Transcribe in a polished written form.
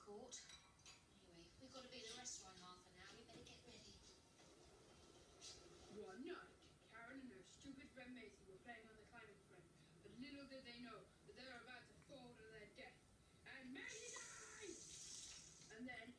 court. Anyway, we've got to be at the restaurant in half an hour. We better get ready. One night, Karen and her stupid friend Maisie were playing on the climbing frame, but little did they know that they were about to fall to their death. And Maisie died! And then